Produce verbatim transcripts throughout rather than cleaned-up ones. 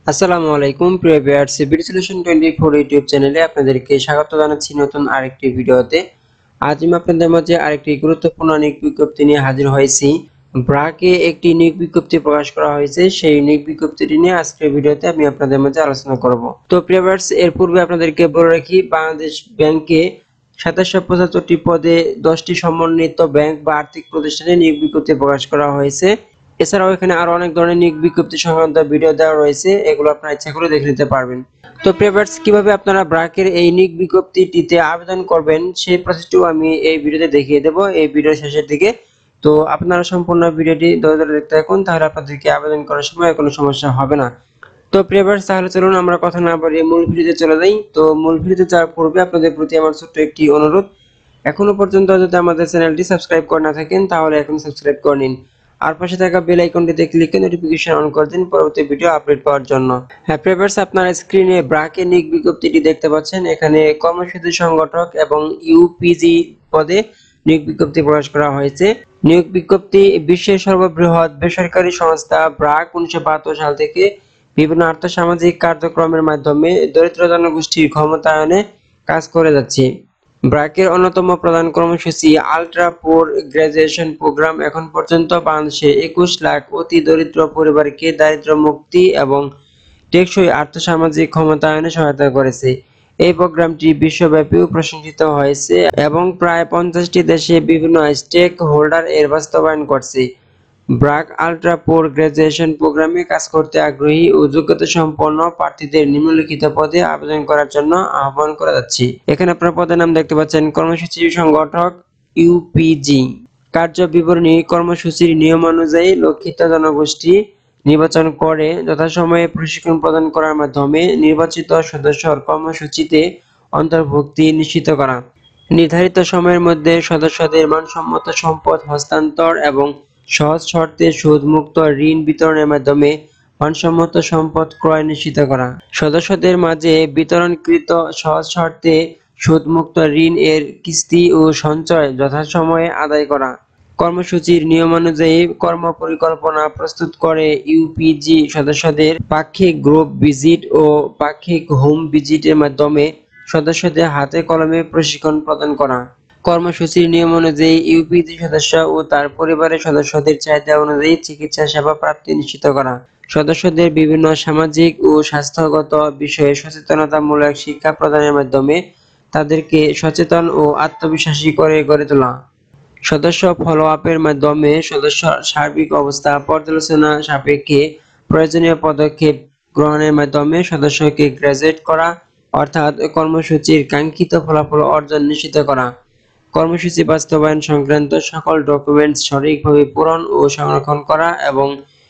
আসসালামু আলাইকুম প্রিয় ভিউয়ার্স, বিডি সলিউশন চব্বিশ ইউটিউব চ্যানেলে আপনাদেরকে স্বাগত জানাচ্ছি নতুন আরেকটি ভিডিওতে। আজ আমি আপনাদের মাঝে আরেকটি গুরুত্বপূর্ণ নিয়োগ বিজ্ঞপ্তি নিয়ে হাজির হয়েছি। ব্রাকে একটি নিয়োগ বিজ্ঞপ্তি প্রকাশ করা হয়েছে, সেই নিয়োগ বিজ্ঞপ্তিটি নিয়ে আজকের ভিডিওতে আমি আপনাদের মাঝে আলোচনা করব। তো প্রিয় ভিউয়ার্স, এর পূর্বে আপনাদেরকে বলে রাখি, বাংলাদেশ ব্যাংকে সাতাশশো পঁচাত্তরটি পদে দশটি সমন্বিত ব্যাংক বা আর্থিক প্রতিষ্ঠানে নিয়োগ বিজ্ঞপ্তি প্রকাশ করা হয়েছে। এছাড়াও এখানে আরো অনেক ধরনের নিয়োগ বিজ্ঞপ্তি সংক্রান্ত ভিডিও দেওয়া রয়েছে, এগুলো আপনারা ইচ্ছা করে দেখে নিতে পারবেন। তো প্রিভিউয়ার্স, কিভাবে আপনারা ব্রাকের এই নিয়োগ বিজ্ঞপ্তিটিতে আবেদন করবেন সেই প্রসেসটিও আমি এই ভিডিওতে দেখিয়ে দেব এই ভিডিওর শেষের দিকে। তো আপনারা সম্পূর্ণ ভিডিওটি ধৈর্য ধরে দেখতে থাকুন, তাহলে আপনাদেরকে আবেদন করার সময় কোনো সমস্যা হবে না। তো প্রিভিউয়ার্স, তাহলে চলুন আমরা কথা না বাড়িয়ে মূল ভিডিওতে চলে যাই। তো মূল ভিডিওতে যাওয়ার পূর্বে আপনাদের প্রতি আমার ছোট্ট একটি অনুরোধ, এখনো পর্যন্ত যদি আমাদের চ্যানেলটি সাবস্ক্রাইব করে না থাকেন তাহলে এখন সাবস্ক্রাইব করে নিন, আর পাশে থাকা বেল আইকনটিতে ক্লিক করে নোটিফিকেশন অন করে দিন পরবর্তী ভিডিও আপলোড পাওয়ার জন্য। হ্যাঁ প্রিভিউয়ার্স, আপনারা স্ক্রিনে ব্রাকের নিয়োগ বিজ্ঞপ্তিটি দেখতে পাচ্ছেন। এখানে কর্মসূচি সংগঠক এবং ইউপিজি পদে নিয়োগ বিজ্ঞপ্তি প্রকাশ করা হয়েছে। নিয়োগ বিজ্ঞপ্তি বিশ্বের সর্ববৃহৎ বেসরকারি সংস্থা ব্রাক উনিশশো বাহাত্তর সাল থেকে বিভিন্ন আর্থসামাজিক কার্যক্রমের মাধ্যমে দরিদ্র জনগোষ্ঠীর ক্ষমতায়নে কাজ করে যাচ্ছে। ব্র্যাকের অন্যতম প্রধান কর্মসূচি আল্ট্রা পুর গ্রাজুয়েশন প্রোগ্রাম এখন পর্যন্ত বাংলাদেশে একুশ লাখ অতি দরিদ্র পরিবারকে দারিদ্র্য মুক্তি এবং টেকসই আর্থসামাজিক ক্ষমতায়নে সহায়তা করেছে। এই প্রোগ্রামটি বিশ্বব্যাপী প্রশংসিত হয়েছে এবং প্রায় পঞ্চাশটি দেশে বিভিন্ন স্টেক হোল্ডার এর বাস্তবায়ন করছে। ব্রাক আল্ট্রা পুর গ্রাজুয়েশন প্রোগ্রামে কাজ করতে আগ্রহী ও যোগ্যতা সম্পন্ন প্রার্থীদের নিম্নলিখিত পদে আবেদন করার জন্য আহ্বান করা যাচ্ছে। এখানে আপনারা পদের নাম দেখতে পাচ্ছেন, কর্মসূচি সংগঠক ইউপিজি। কার্য বিবরণী: কর্মসূচির নিয়মানুযায়ী লক্ষিত জনগোষ্ঠী নির্বাচন করে যথাসময়ে প্রশিক্ষণ প্রদান করার মাধ্যমে নির্বাচিত সদস্যর কর্মসূচিতে অন্তর্ভুক্তি নিশ্চিত করা, নির্ধারিত সময়ের মধ্যে সদস্যদের মানসম্মত সম্পদ হস্তান্তর এবং সহজ শর্তে সুদ-মুক্ত ঋণ বিতরণের মাধ্যমে মানসম্মত সম্পদ ক্রয় নিশ্চিত করা, সদস্যদের মাঝে বিতরণকৃত সহজ শর্তে সুদ-মুক্ত ঋণ এর কিস্তি ও সঞ্চয় যথাসময়ে আদায় করা। কর্মসূচির নিয়মানুযায়ী কর্মপরিকল্পনা প্রস্তুত করে ইউপিজি সদস্যদের পাক্ষিক গ্রুপ ভিজিট ও পাক্ষিক হোম ভিজিটের মাধ্যমে সদস্যদের হাতে কলমে প্রশিক্ষণ প্রদান করা। কর্মসূচির নিয়ম অনুযায়ী ইউপিজি সদস্য ও তার পরিবারের সদস্যদের চাহিদা অনুযায়ী চিকিৎসা সেবা প্রাপ্তি নিশ্চিত করা, সদস্যদের বিভিন্ন সামাজিক ও স্বাস্থ্যগত বিষয়ে সচেতনতামূলক শিক্ষা প্রদানের মাধ্যমে তাদেরকে সচেতন ও আত্মবিশ্বাসী করে গড়ে তোলা, সদস্য ফলো আপের মাধ্যমে সদস্য সার্বিক অবস্থা পর্যালোচনা সাপেক্ষে প্রয়োজনীয় পদক্ষেপ গ্রহণের মাধ্যমে সদস্যকে গ্রাজুয়েট করা, অর্থাৎ কর্মসূচির কাঙ্ক্ষিত ফলাফল অর্জন নিশ্চিত করা। কর্মসূচি বাস্তবায়ন সংক্রান্ত সকল ডকুমেন্টস সঠিকভাবে পূরণ ও সংরক্ষণ করা এবং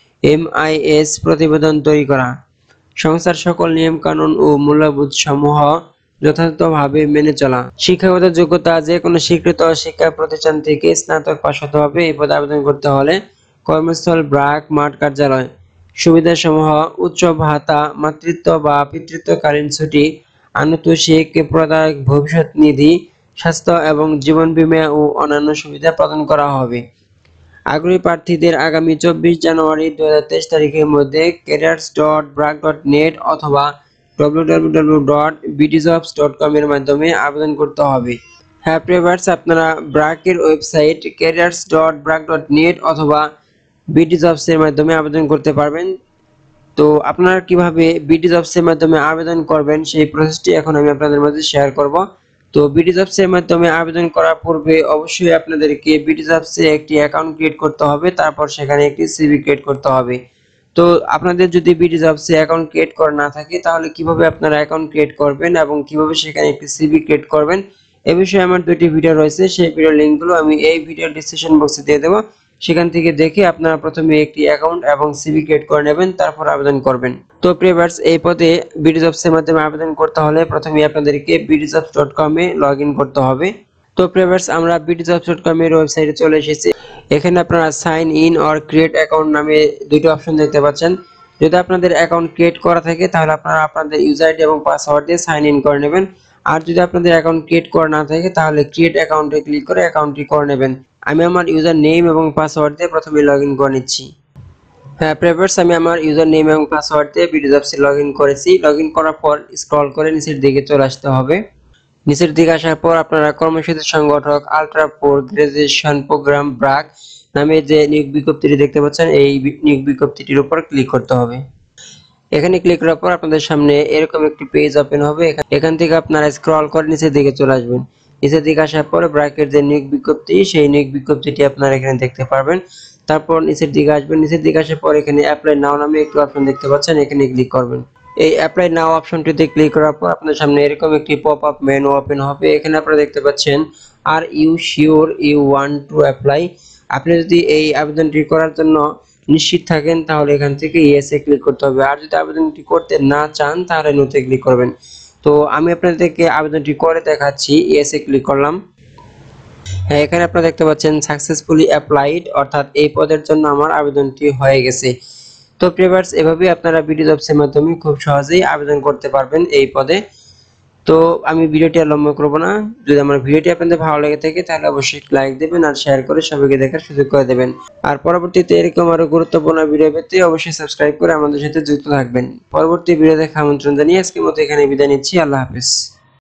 এমআইএস প্রতিবেদন তৈরি করা, সংস্থার সকল নিয়মকানুন ও মূল্যবোধ সমূহ যথাযথভাবে মেনে চলা। শিক্ষাগত যোগ্যতা: যে কোনো স্বীকৃত শিক্ষা প্রতিষ্ঠান থেকে স্নাতক পাশ হতে হবে। এই পদে আবেদন করতে হলে কর্মস্থল ব্রাক মাঠ কার্যালয়। সুবিধাসমূহ: উচ্চ ভাতা, মাতৃত্ব বা পিতৃত্বকালীন ছুটি, আনুতোষিক প্রদায়ক ভবিষ্যৎ নিধি, স্বাস্থ্য এবং জীবন বীমা ও অন্যান্য সুবিধা প্রদান করা হবে। আগ্রহী প্রার্থীদের আগামী চব্বিশ জানুয়ারি দুই হাজার তেইশ তারিখের মধ্যে careers dot BRAC dot net অথবা W W W dot Bdjobs dot com এর মাধ্যমে আবেদন করতে হবে। হ্যাঁ প্রিভিউয়ার্স, আপনারা ব্রাকের website careers dot BRAC dot net অথবা বিডিজবস এর মাধ্যমে আবেদন করতে পারবেন। তো আপনারা কিভাবে বিডিজবস এর মাধ্যমে আবেদন করবেন সেই প্রসেসটি এখন আমি আপনাদের মাঝে শেয়ার করব। তো বিডিজবস এর মাধ্যমে আবেদন করার পূর্বে অবশ্যই আপনাদেরকে বিডিজবস এ একটি অ্যাকাউন্ট ক্রিয়েট করতে হবে, তারপর সেখানে একটি সিভি ক্রিয়েট করতে হবে। তো আপনাদের যদি বিডিজবস এ অ্যাকাউন্ট ক্রিয়েট করা না থাকে তাহলে কিভাবে আপনারা অ্যাকাউন্ট ক্রিয়েট করবেন এবং কিভাবে সেখানে একটি সিভি ক্রিয়েট করবেন এই বিষয়ে আমার দুটি ভিডিও রয়েছে, সেই ভিডিও লিংকগুলো আমি এই ভিডিও ডেসক্রিপশন বক্সে দিয়ে দেব। সেখান থেকে দেখে আপনারা প্রথমে একটি অ্যাকাউন্ট এবং সিভি ক্রিয়েট করে নেবেন, তারপর আবেদন করবেন। তো প্রিভিউয়ার্স, এই পদে বিডিজবস এর মাধ্যমে আবেদন করতে হলে প্রথমে আপনাদেরকে বিডিজবস ডট কম এ লগইন করতে হবে। তো প্রিভিউয়ার্স, আমরা বিডিজবস ডট কম এর ওয়েবসাইটে চলে এসেছি। এখানে আপনারা sign in or create account নামে দুটো অপশন দেখতে পাচ্ছেন। যদি আপনাদের অ্যাকাউন্ট ক্রিয়েট করা থাকে তাহলে আপনারা আপনাদের ইউজার আইডি এবং পাসওয়ার্ড দিয়ে সাইন ইন করে নেবেন। আর যদি আপনাদের অ্যাকাউন্ট ক্রিয়েট করা না থাকে তাহলে ক্রিয়েট অ্যাকাউন্টে ক্লিক করে অ্যাকাউন্টটি করে নেবেন। আমি আমার ইউজার নেম এবং পাসওয়ার্ড দিয়ে প্রথমে লগইন করে নিচ্ছি। হ্যাঁ প্রেফার্স আমি আমার ইউজার নেম এবং পাসওয়ার্ড দিয়ে ভিডিও জবসে লগইন করেছি। লগইন করার পর স্ক্রল করে নিচের দিকে চলে আসতে হবে। নিচের দিকে আসার পর আপনারা কর্মসূচি সংগঠক ultra poor graduation programme BRAC নামে যে নিয়োগ বিজ্ঞপ্তিটি দেখতে পাচ্ছেন এই নিয়োগ বিজ্ঞপ্তিটির উপর ক্লিক করতে হবে। এখানে ক্লিক করার পর আপনাদের সামনে এরকম একটি পেজ ওপেন হবে। এখান থেকে আপনারা স্ক্রল করে নিচের দিকে চলে আসবেন। নিচের দিকে আসার পরে ব্র্যাকের যে নিয়োগ বিজ্ঞপ্তি সেই নিয়োগ বিজ্ঞপ্তিটি আপনারা এখানে দেখতে পারবেন। তারপর নিচের দিকে আসবেন। নিচের দিকে আসার পর এখানে অ্যাপ্লাই নাও নামে একটি অপশন দেখতে পাচ্ছেন, এখানে ক্লিক করবেন। এই অ্যাপ্লাই নাও অপশনটিতে ক্লিক করার পর আপনাদের সামনে এরকম একটি পপ আপ মেনু ওপেন হবে। এখানে আপনারা দেখতে পাচ্ছেন are you sure you want to apply. আপনি যদি এই আবেদনটি করার জন্য নিশ্চিত থাকেন তাহলে এখান থেকে ইয়েস এ ক্লিক করতে হবে। আর যদি আবেদনটি করতে না চান তাহলে নোতে ক্লিক করবেন। তো আমি আপনাদেরকে আবেদনটি করে দেখাচ্ছি। ইয়েস এ ক্লিক করলাম। হ্যাঁ এখানে আপনারা দেখতে পাচ্ছেন সাকসেসফুলি অ্যাপ্লাইড, অর্থাৎ এই পদের জন্য আমার আবেদনটি হয়ে গেছে। তো প্রিভিউয়ার্স এভাবেই আপনারা ভিডিও জবসের মাধ্যমে খুব সহজেই আবেদন করতে পারবেন এই পদে। তো আমি ভিডিওটি আর লম্বা করব না। যদি আমার ভিডিওটি আপনাদের ভালো লেগে থাকে তাহলে অবশ্যই লাইক দেবেন আর শেয়ার করে সবাইকে দেখার সুযোগ করে দেবেন। আর পরবর্তীতে এরকম আরো গুরুত্বপূর্ণ ভিডিও পেতে অবশ্যই সাবস্ক্রাইব করে আমাদের সাথে যুক্ত থাকবেন। পরবর্তী ভিডিও দেখার আমন্ত্রণ জানিয়ে আজকের মতো এখানে বিদায় নিচ্ছি। আল্লাহ হাফেজ।